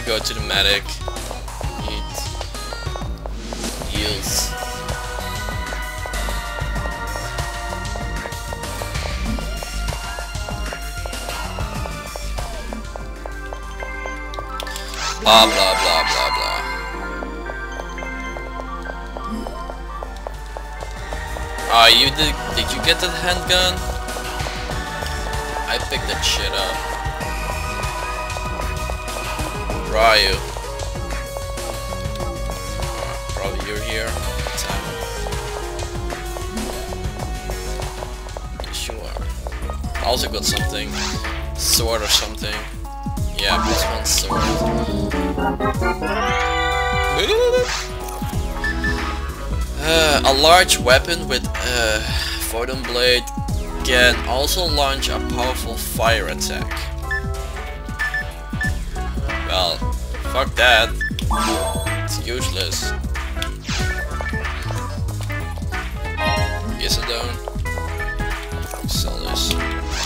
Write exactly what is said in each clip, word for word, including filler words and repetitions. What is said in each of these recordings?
go to the medic. Need heals. Blah blah blah blah blah. Ah, uh, you did did you get that handgun? I picked that shit up. Where are you? Uh, probably you're here. Yes, you are. I also got something. Sword or something. Yeah, plus one sword. Uh, a large weapon with a photon blade can also launch a powerful fire attack. Well, fuck that. It's useless. Yes, I don't. Sell this.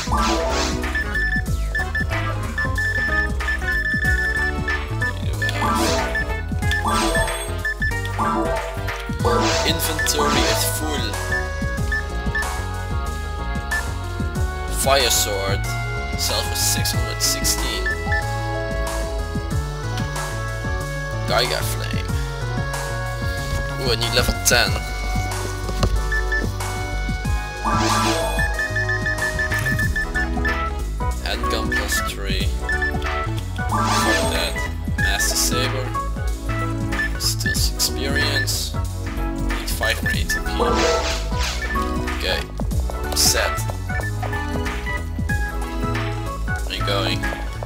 Inventory is full. Fire sword sells for six hundred sixteen. Gaia flame. Ooh, I need level ten. Handgun plus three. Fuck that. Master saber. Still experience. Need five hundred A T P. Okay. I'm set. Where are you going?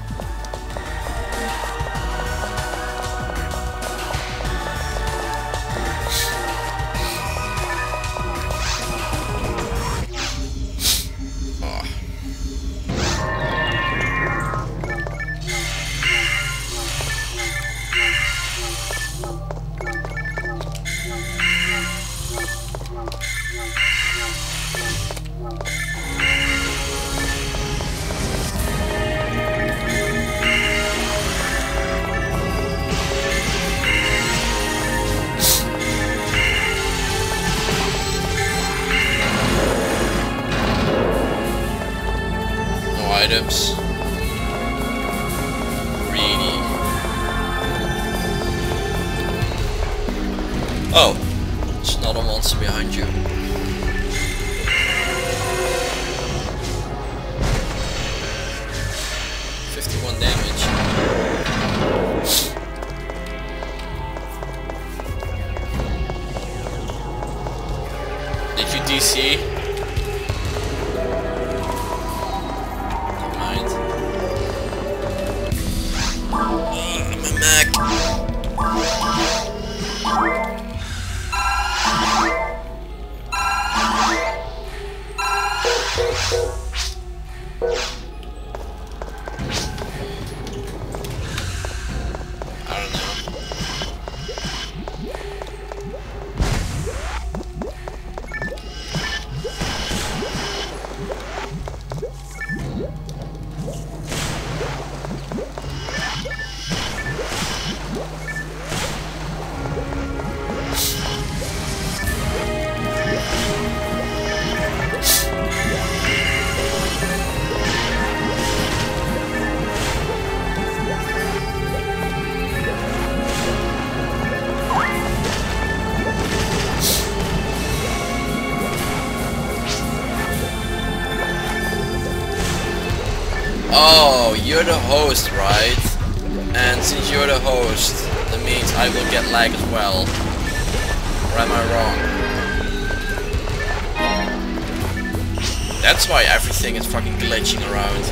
Items. Greedy. Oh, there's another monster behind you. fifty-one damage. Did you D C? Oh, you're the host, right? And since you're the host, that means I will get lag as well. Or am I wrong? That's why everything is fucking glitching around.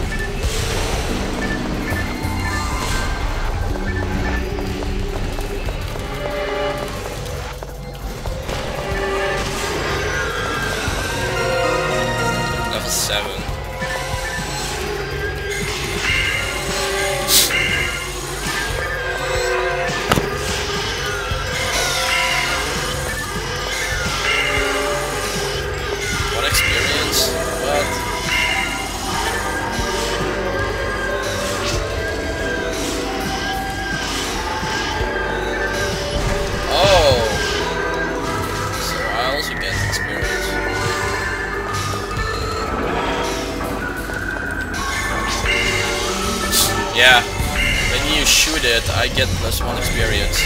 Level seven. Experience? What? Yeah, when you shoot it, I get plus one experience.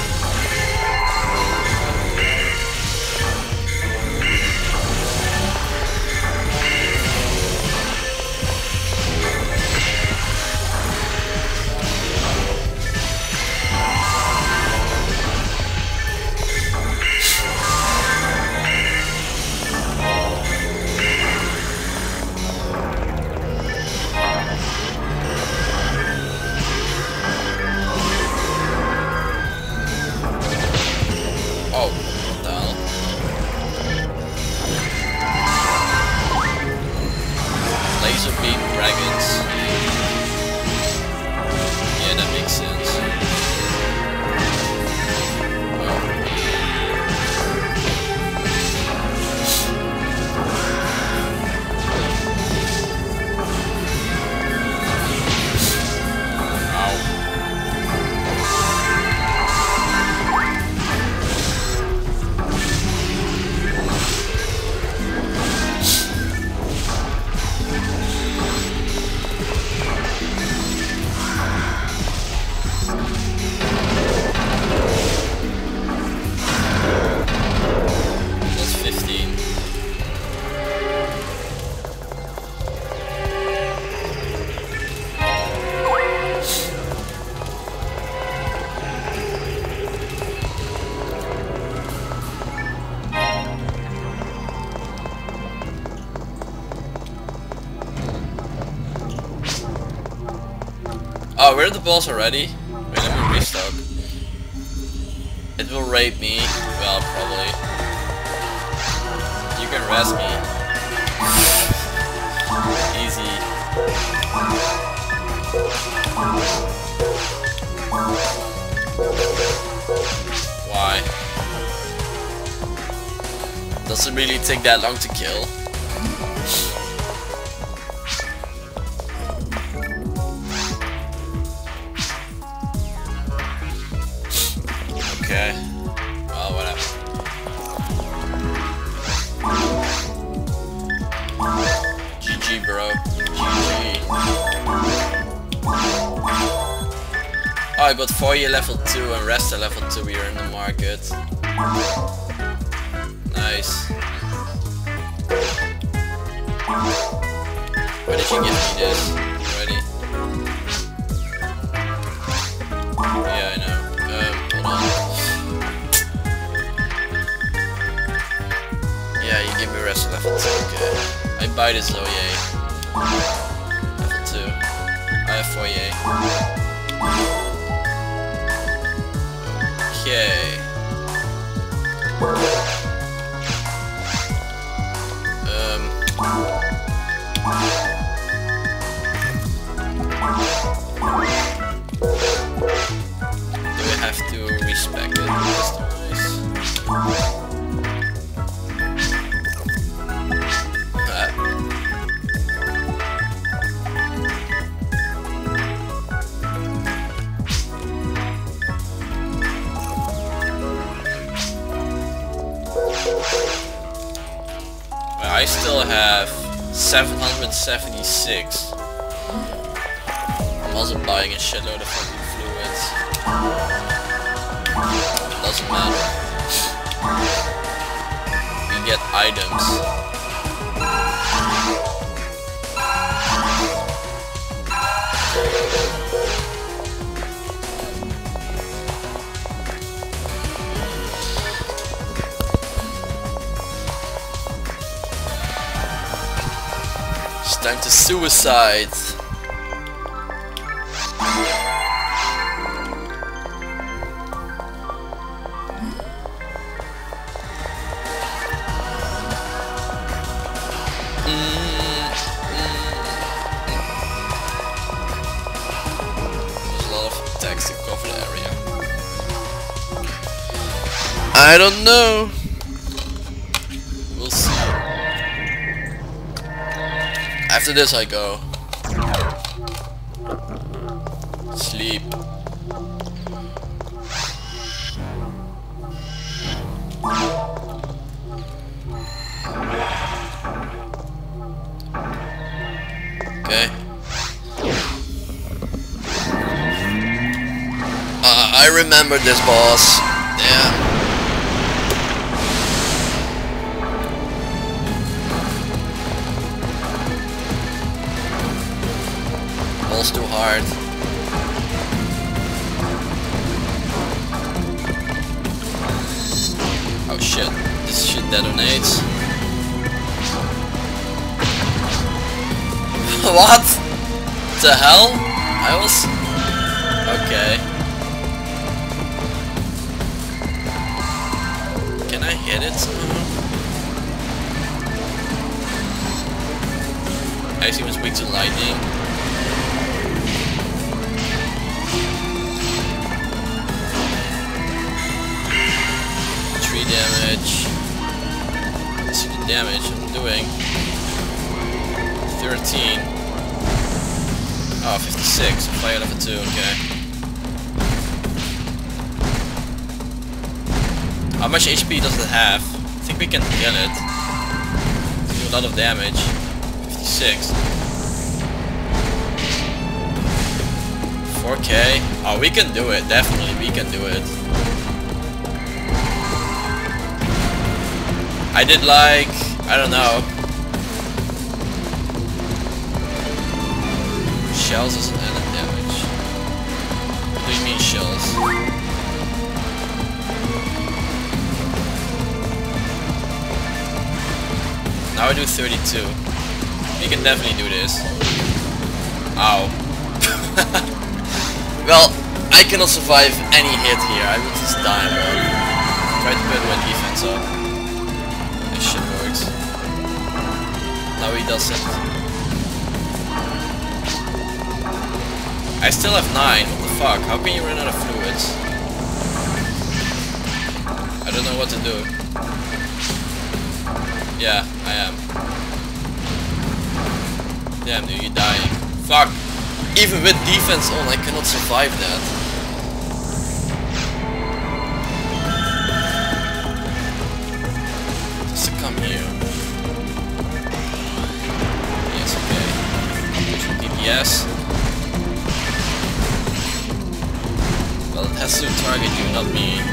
Oh, we're at the boss already? Wait, let me restock. It will rape me. Well, probably. You can rest me. Easy. Why? Does it really take that long to kill? Okay. Well, whatever. G G, bro. G G. Oh, I got Foyer level two and Resta level two here in the market. Nice. Why did you give me this already? Yeah, I know. Um, hold on. Yeah, you give me Resta level two, okay. I buy this though, yay. Level two. I have Foyer. Okay. Um. Do we have to respect it? That's nice. I still have seven hundred seventy-six. I'm also buying a shitload of fucking fluids. Doesn't matter. We get items. Time to suicide. I don't know. We'll see. After this I go. Sleep. Okay. I remember this boss. Yeah. Ball's too hard. Oh shit. This shit detonates. What the hell? I was... Okay. Can I hit it somehow? I assume it's weak to lightning. Three damage. Let's see the damage I'm doing. thirteen. Oh, fifty-six. Fire level two, okay. How much H P does it have? I think we can kill it. Do a lot of damage. fifty-six. four K. Oh, we can do it. Definitely, we can do it. I did like... I don't know. Shells doesn't add that damage. What do you mean shells? Now I do thirty-two. You can definitely do this. Ow. Well, I cannot survive any hit here. I will just die, bro. Try to put my defense up. This shit works. Now he doesn't. I still have nine. What the fuck? How can you run out of fluids? I don't know what to do. Yeah, I am. Damn, dude, you're dying. Fuck. Even with defense on, I cannot survive that. Just to come here. Yes, okay. Push for D P S. Well, it has to target you, not me.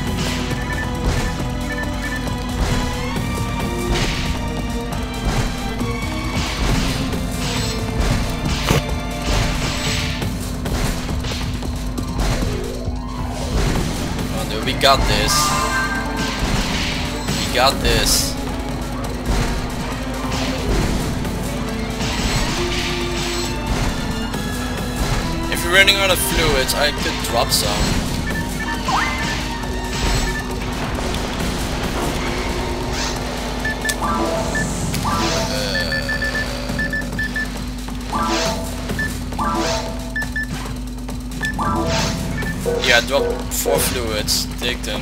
Come on, dude, we got this. We got this. If you're running out of fluids, I could drop some. Yeah, drop four fluids, take them.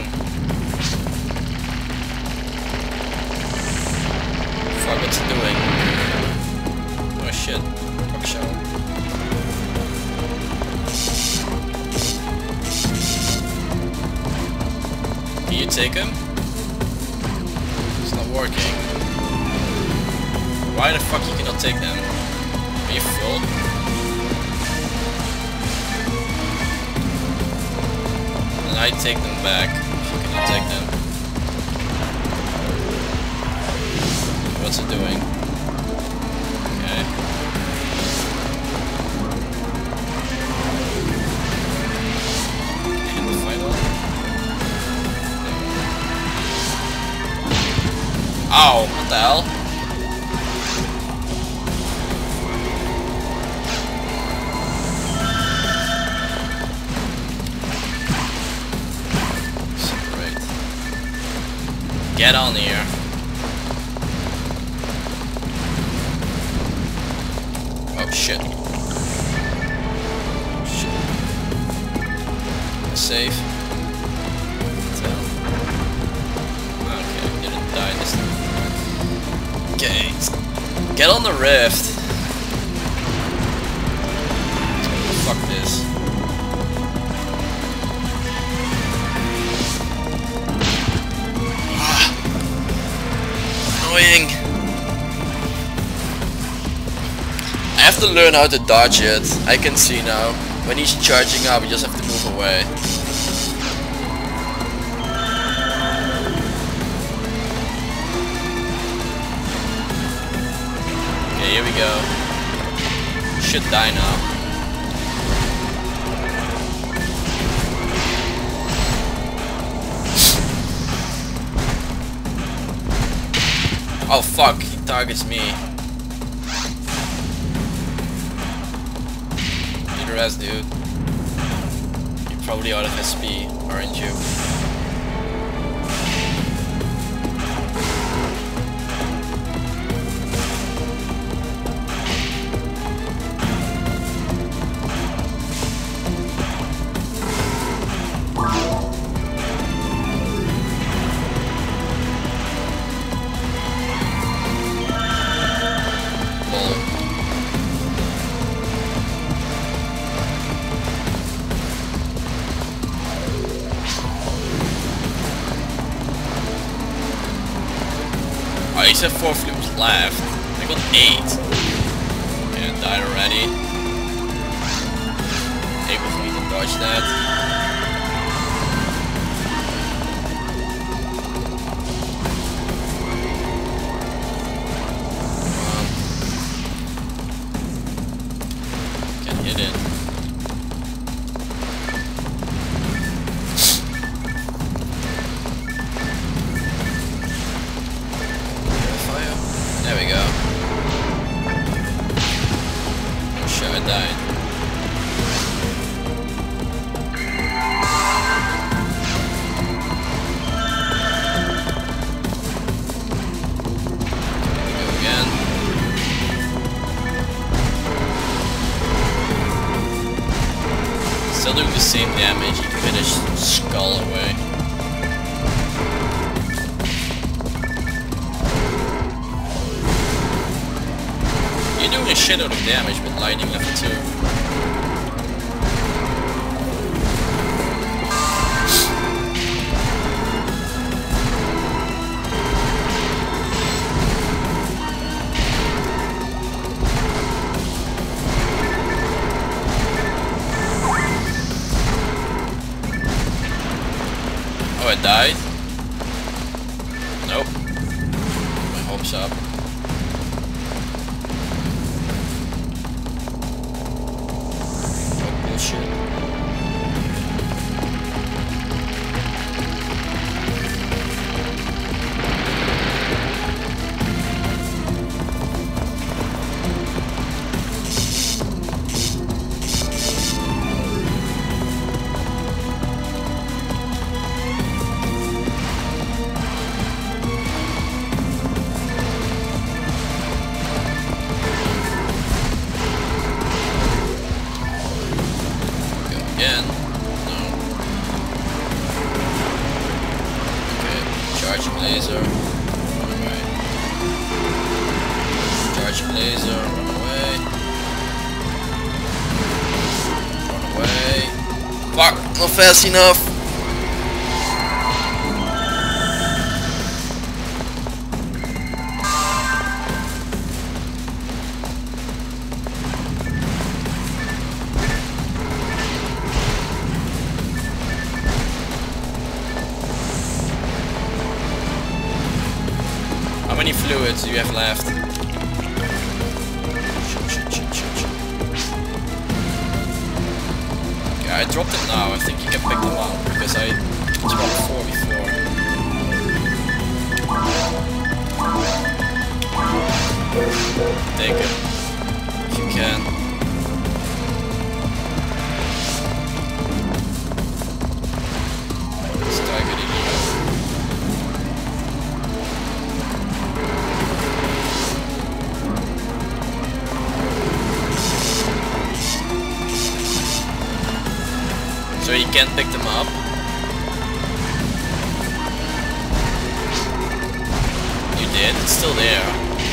Fuck, what's it doing? Oh shit, fuck shell. Can you take him? It's not working. Why the fuck you cannot take them? Are you full? I take them back if you cannot take them. What's it doing? Okay. And the final. Ow! What the hell? Get on here. Oh shit. Shit. Safe. Okay, didn't die this time. Okay. Get on the rift. Fuck this. Annoying. I have to learn how to dodge it. I can see now. When he's charging up, you just have to move away. go. Should die now. Oh fuck, he targets me. Need a rest, dude. You're probably out of S P, aren't you? Oh, he said four flips left. I got eight. Okay, I died already. Able for me to dodge that. Come on. Can't hit it. There we go. Oh shit, I died. Go again. Still doing the same damage, you can finish skull away. You're doing a shitload of damage with lightning level two. Oh, I died? Nope. My hopes up. Shit. Again. No. Okay. Charging laser. Run away. Charging laser. Run away. Run away. Fuck! Not fast enough! How many fluids do you have left? Shit, shit, shit, shit, shit. Okay, I dropped it now. I think you can pick them up because I dropped four before. Take it if you can. Let's target it here. So you can't pick them up. You did, it's still there.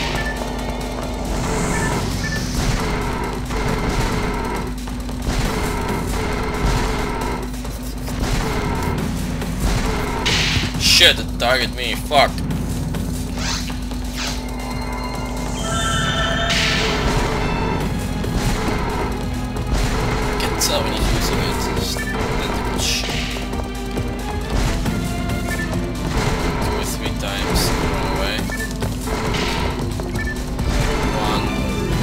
Shit, it targeted me, fuck. I can't tell when he's using it. It's identical shit. Two or three times, run away. One.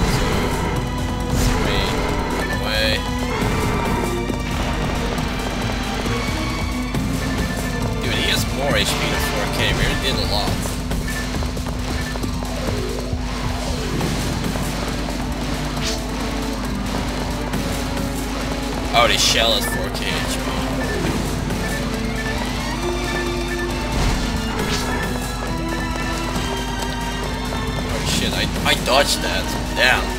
hit a lot. Oh, they shell at four K H P. Oh shit, I, I dodged that. Damn.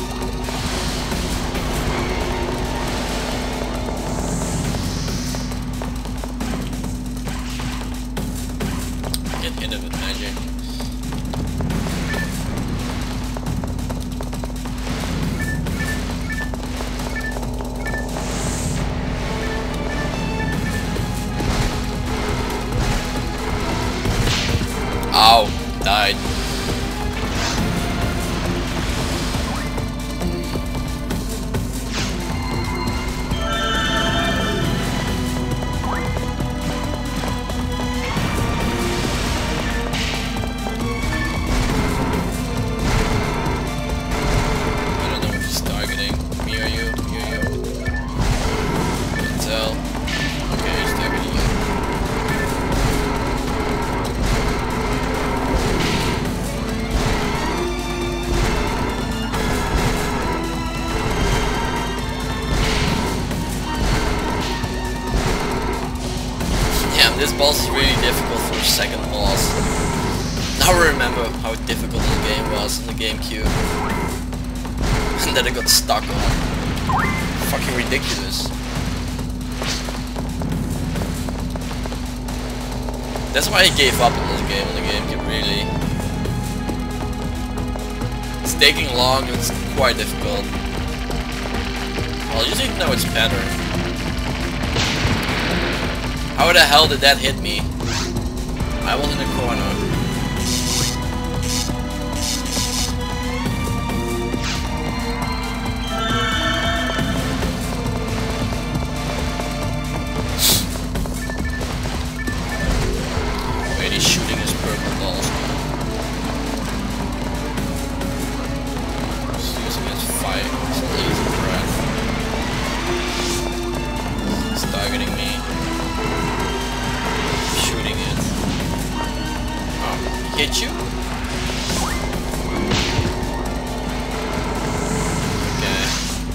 Get hit of it, magic. Ow, died. This boss is really difficult for a second boss. Now I remember how difficult this game was on the Gamecube. And that I got stuck on. Fucking ridiculous. That's why I gave up on this game on the Gamecube, really. It's taking long and it's quite difficult. Well, you need to know its pattern. How the hell did that hit me? I was in the corner. Wait, he's shooting his purple balls. He's using his fire. His laser breath. He's targeting me. Shooting it. Oh, hit you? Okay.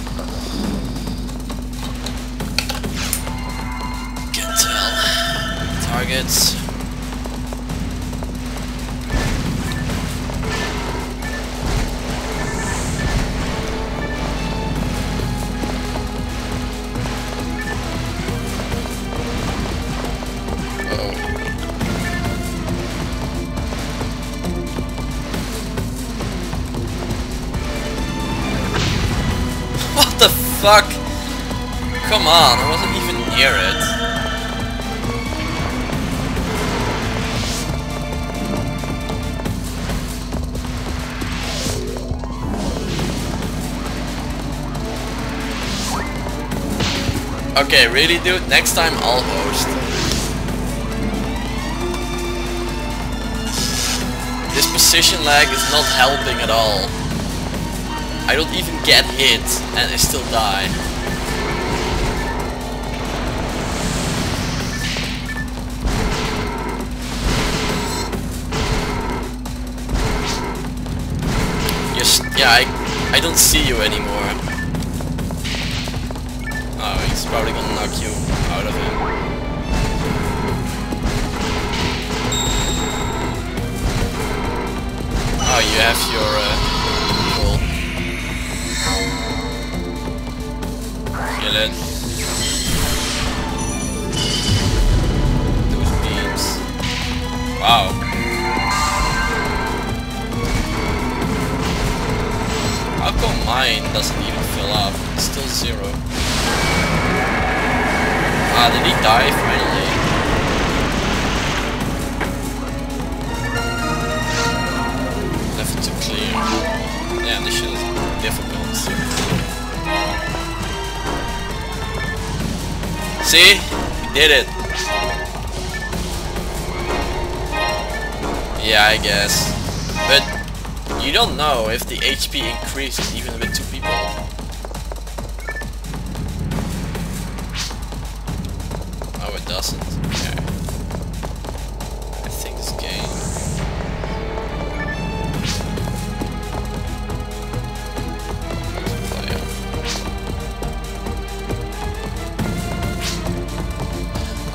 Can't tell. Targets. What the fuck? Come on, I wasn't even near it. Okay, really dude? Next time I'll host. This position lag is not helping at all. I don't even get hit and I still die. Yes, yeah, I, I don't see you anymore. Oh, he's probably gonna knock you out of him. Oh, you have your uh, kill it. Those beams. Wow. How come mine doesn't even fill up? It's still zero. Ah, did he die finally? Left to clear. Damn, this shit is difficult. See? We did it. Yeah, I guess. But you don't know if the H P increases even with two people. Oh, it doesn't. Okay. I think this game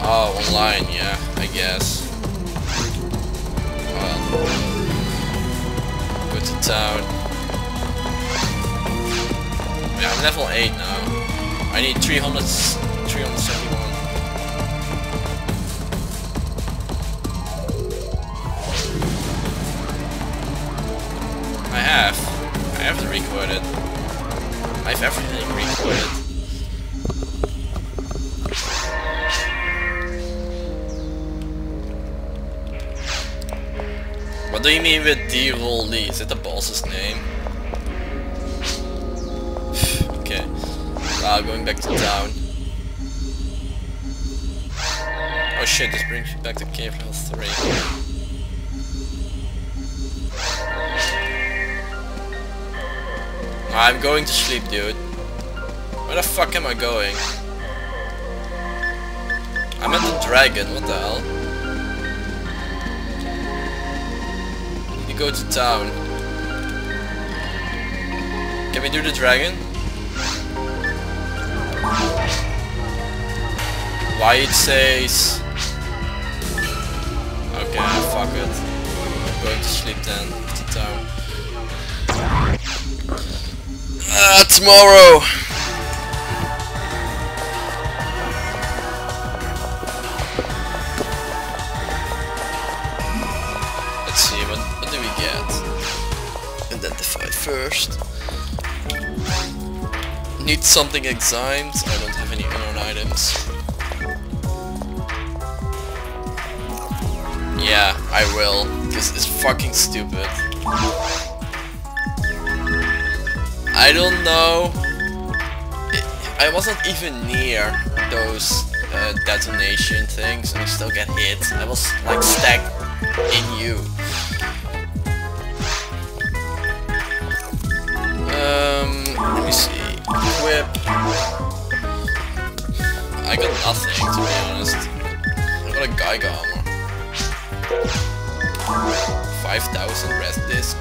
Oh, online, yeah, I guess. Well, go to town. Yeah, I'm level eight now. I need three hundred, three hundred seventy-one. I have. I have to record it. I have everything recorded. What do you mean with D-Roll-Lee? Is it the boss's name? Okay. Ah, going back to town. Oh shit, this brings me back to cave level three. I'm going to sleep, dude. Where the fuck am I going? I'm at the dragon, what the hell? You go to town. Can we do the dragon? Why it says... Okay, fuck it. I'm going to sleep then, to town. Ah, tomorrow! Let's see, what, what do we get? Identify first. Need something examined. I don't have any unknown items. Yeah, I will, because it's fucking stupid. I don't know. It, I wasn't even near those uh, detonation things and I still get hit. I was like stuck in you. Um, let me see. Equip. I got nothing, to be honest. I got a Geiger armor. five thousand rest disc.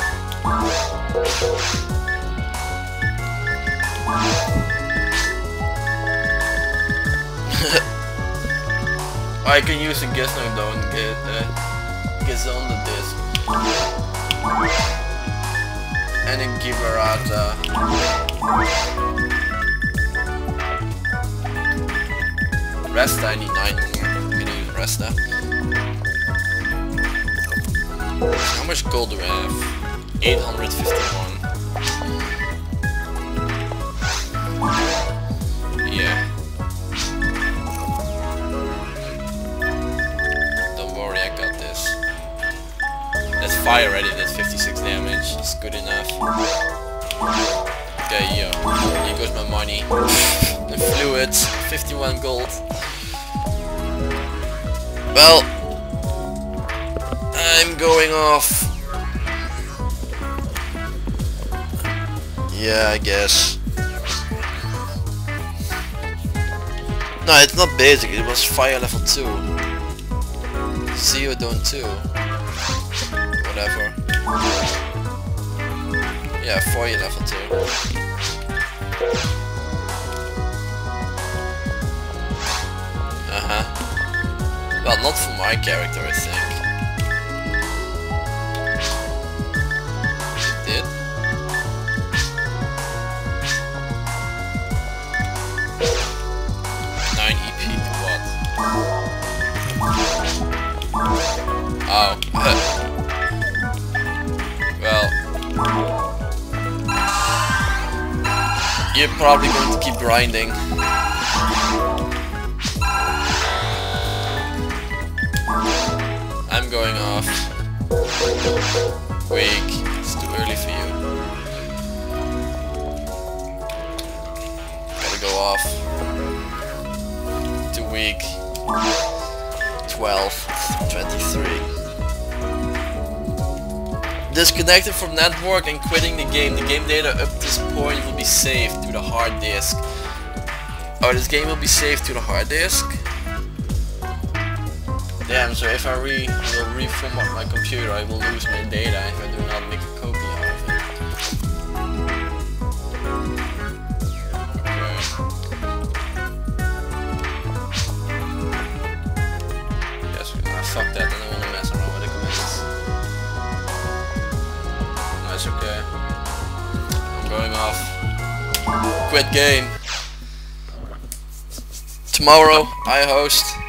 I can use a Gizmo though and get uh, Giz on the disc. And a Giberata. Resta, I need nine more. Can you use Resta? How much gold do I have? eight hundred fifty-one. Yeah. Don't worry, I got this. That fire already did fifty-six damage. It's good enough. Okay, yeah. Here goes my money. The fluids, fifty-one gold. Well, I'm going off. Yeah, I guess. No, it's not basic, it was fire level two. Zeodone two. Whatever. Yeah, fire level two. Uh-huh. Well, not for my character, I think. It did? nine E P to what? Oh. Well. You're probably going to keep grinding. I'm going off. Wake. It's too early for you. Gotta go off. Too weak. twelve. twenty-three. Disconnected from network and quitting the game. The game data up to this point will be saved to the hard disk. Oh, this game will be saved to the hard disk? Damn, so if I re will reformat my computer, I will lose my data if I do not make a copy out of it. Okay. fuck that, I don't want to mess around with the commands. No, it's okay. I'm going off. Quit game. Tomorrow I host